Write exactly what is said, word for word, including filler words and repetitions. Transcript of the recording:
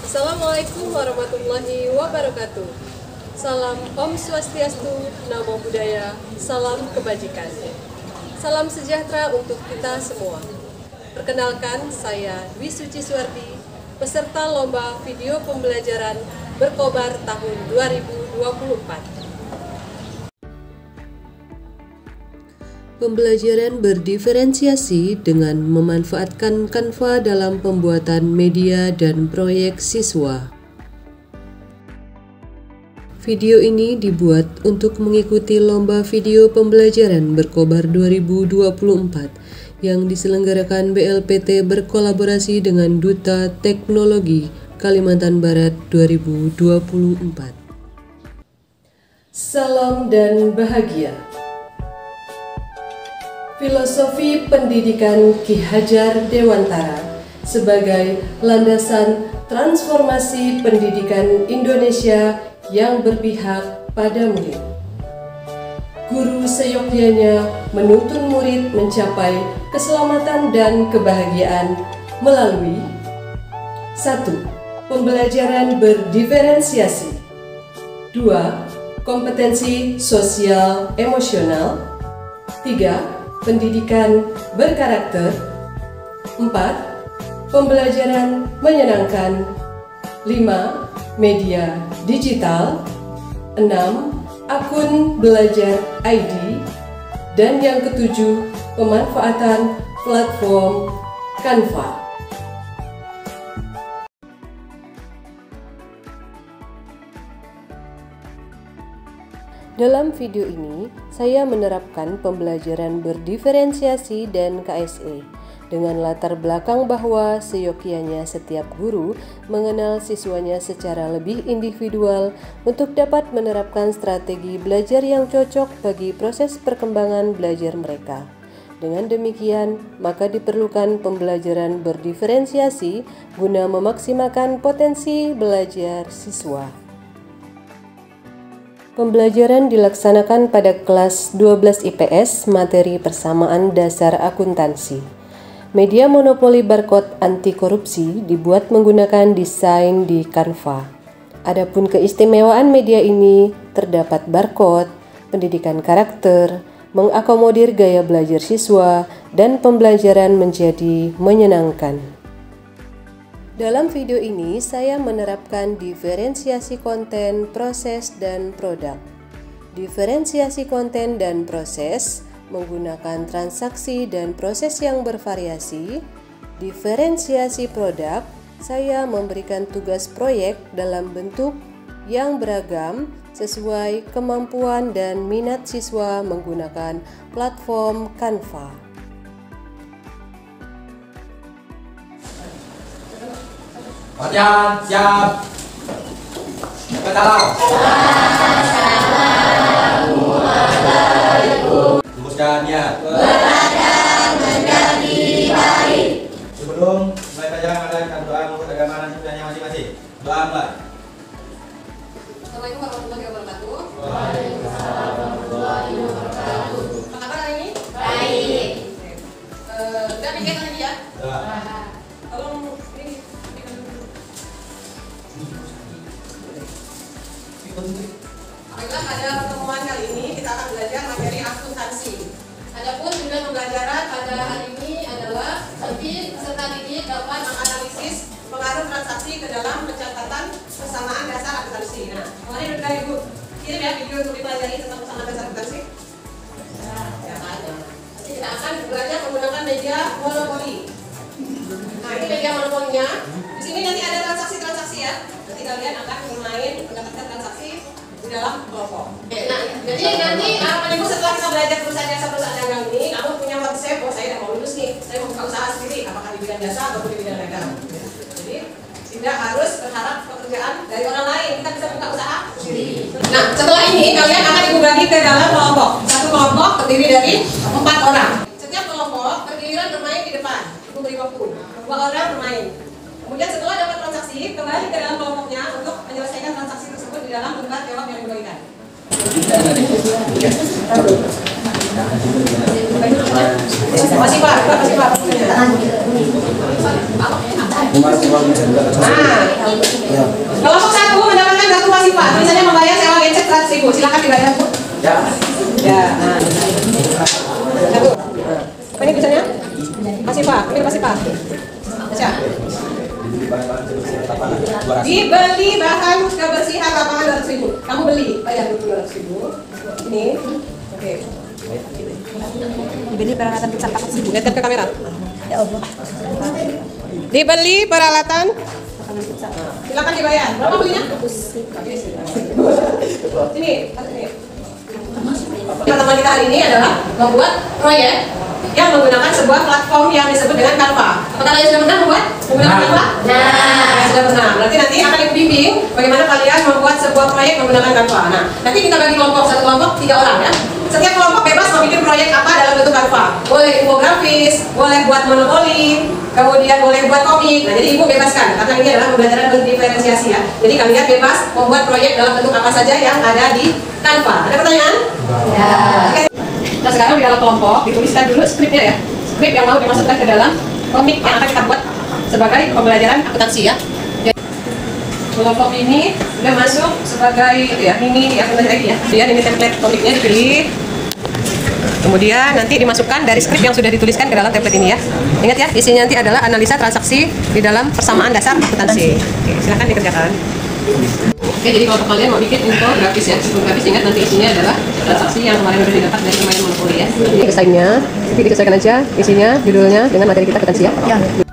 Assalamualaikum warahmatullahi wabarakatuh. Salam Om Swastiastu, Namo Buddhaya, salam kebajikan. Salam sejahtera untuk kita semua. Perkenalkan, saya Dwi Suci Suwardi, peserta Lomba Video Pembelajaran Berkobar tahun dua ribu dua puluh empat. Pembelajaran berdiferensiasi dengan memanfaatkan Canva dalam pembuatan media dan proyek siswa. Video ini dibuat untuk mengikuti Lomba Video Pembelajaran Berkobar dua ribu dua puluh empat yang diselenggarakan B L P T berkolaborasi dengan Duta Teknologi Kalimantan Barat dua ribu dua puluh empat. Salam dan bahagia. Filosofi pendidikan Ki Hajar Dewantara sebagai landasan transformasi pendidikan Indonesia yang berpihak pada murid. Guru seyogyanya menuntun murid mencapai keselamatan dan kebahagiaan melalui satu. Pembelajaran berdiferensiasi. Dua. Kompetensi sosial emosional. Tiga. Pendidikan berkarakter. Empat. Pembelajaran menyenangkan. Lima. Media digital. Enam. Akun belajar I D. Dan yang ketujuh, pemanfaatan platform Canva. Dalam video ini, saya menerapkan pembelajaran berdiferensiasi dan K S E dengan latar belakang bahwa seyogyanya setiap guru mengenal siswanya secara lebih individual untuk dapat menerapkan strategi belajar yang cocok bagi proses perkembangan belajar mereka. Dengan demikian, maka diperlukan pembelajaran berdiferensiasi guna memaksimalkan potensi belajar siswa. Pembelajaran dilaksanakan pada kelas dua belas I P S materi persamaan dasar akuntansi. Media monopoli barcode anti korupsi dibuat menggunakan desain di Canva. Adapun keistimewaan media ini terdapat barcode, pendidikan karakter, mengakomodir gaya belajar siswa, dan pembelajaran menjadi menyenangkan. Dalam video ini, saya menerapkan diferensiasi konten, proses, dan produk. Diferensiasi konten dan proses menggunakan transaksi dan proses yang bervariasi. Diferensiasi produk, saya memberikan tugas proyek dalam bentuk yang beragam sesuai kemampuan dan minat siswa menggunakan platform Canva. Latihan, siap. Ketalau. Assalamualaikum. Rumuskan niat. Belajar menjadi baik. Sebelum mulai pelajaran, ada doa menurut agama dan sunnahnya masing-masing. Doa mulai. Assalamualaikum warahmatullahi wabarakatuh. Waalaikumsalam warahmatullahi wabarakatuh. Apa kabar hari ini? Baik. Eh, udah bikin tadi ya? Doa. Tolong ini. Baiklah, pada pertemuan kali ini kita akan belajar materi akuntansi. Adapun tujuan pembelajaran pada hari ini adalah nanti peserta didik dapat menganalisis pengaruh transaksi ke dalam pencatatan persamaan dasar akuntansi. Nah, kemarin udah Ibu kirim ya video untuk dipelajari tentang persamaan dasar akuntansi. Siapa aja. Nanti kita akan belajar menggunakan media monopoli. Nah, ini media monopolinya. Di sini nanti ada transaksi-transaksi ya. Nanti kalian akan bermain mendapatkan transaksi di dalam kelompok. Nah, jadi nanti harapan Ibu setelah kita belajar perusahaan jasa perusahaan dagang ini, kamu punya konsep, oh saya udah mau lulus nih, saya mau buka usaha sendiri, apakah di bidang jasa atau di bidang dagang. Jadi tidak harus berharap pekerjaan dari orang lain, kita bisa buka usaha sendiri. Nah, setelah ini kalian akan Ibu bagi ke dalam kelompok. Satu kelompok terdiri dari empat orang. Setiap kelompok bergiliran bermain di depan. Ibu beri waktu. Dua orang bermain. Kemudian setelah dapat transaksi, kembali ke dalam kelompoknya untuk menyelesaikan transaksi tersebut di dalam debat jawab yang dibagikan. Masih Pak, Masih Pak. Nah, kelompok satu mendapatkan kartu Wasifa. Tulisannya membayar sewa gadget seratus ribu. Silakan dibayar, Bu. Ya. Ya. Nah. Satu. Apa ini tulisannya? Wasifa. Ini Wasifa. Baca. Dibeli bahan kebersihan lapangan dua ratus ribu. Kamu beli, bayar dulu dua ratus ribu. Ini. Oke. Dibeli peralatan pizza empat ratus ribu. Lihat ke kamera. Ya Allah. Dibeli peralatan. Silakan dibayar. Berapa belinya? Sini, sini. Teman-teman kita hari ini adalah membuat proyek yang menggunakan sebuah platform yang disebut dengan Canva. Apakah kalian sudah pernah membuat menggunakan Canva? Nah. Ya, sudah pernah. Berarti nanti akan ikut bimbing bagaimana kalian membuat sebuah proyek menggunakan Canva. Nah, nanti kita bagi kelompok, satu kelompok tiga orang ya. Setiap kelompok bebas mau bikin proyek apa dalam bentuk Canva. Boleh infografis, boleh buat monopoli, kemudian boleh buat komik. Nah, jadi ibu bebaskan karena ini adalah pembelajaran berdiferensiasi ya. Jadi kalian bebas membuat proyek dalam bentuk apa saja yang ada di Canva. Ada pertanyaan? Ya. Nah, sekarang di dalam kelompok dituliskan dulu skripnya ya. Skrip yang mau dimasukkan ke dalam komik yang akan kita buat sebagai pembelajaran akuntansi ya. Jadi, kelompok ini sudah masuk sebagai ya ini di akuntansi lagi ya. Kemudian ini template komiknya dipilih. Kemudian nanti dimasukkan dari skrip yang sudah dituliskan ke dalam template ini ya. Ingat ya, isinya nanti adalah analisa transaksi di dalam persamaan dasar akuntansi. Oke, silakan dikerjakan. Oke, jadi kalau kalian mau bikin infografis ya, infografis ingat nanti isinya adalah transaksi yang kemarin sudah didapat dari pemain monopoli ya. Ini desainnya, nanti disesuaikan aja isinya, judulnya dengan materi kita akuntansi ya. Ya.